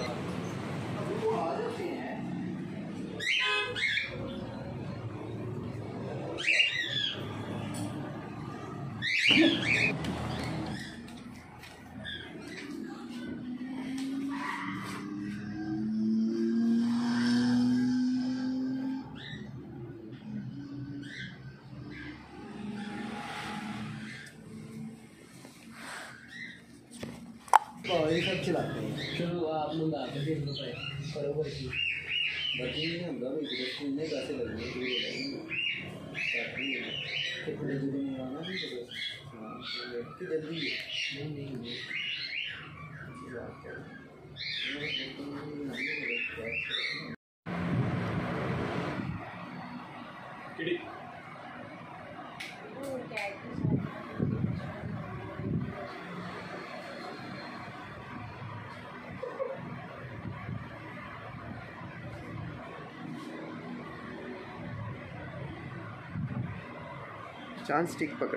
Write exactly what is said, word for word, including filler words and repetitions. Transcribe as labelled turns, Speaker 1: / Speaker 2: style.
Speaker 1: वो आ जाते हैं। ये सब चलाते हैं। चलो आप लोग आते हैं फिर रुपए बराबर की बाकी नहीं हम लोग इधर में पैसे लगेंगे तो थोड़े दूर में आना भी चलो हां कि जल्दी नहीं नहीं नहीं किड़ी चांद स्टिक पकड़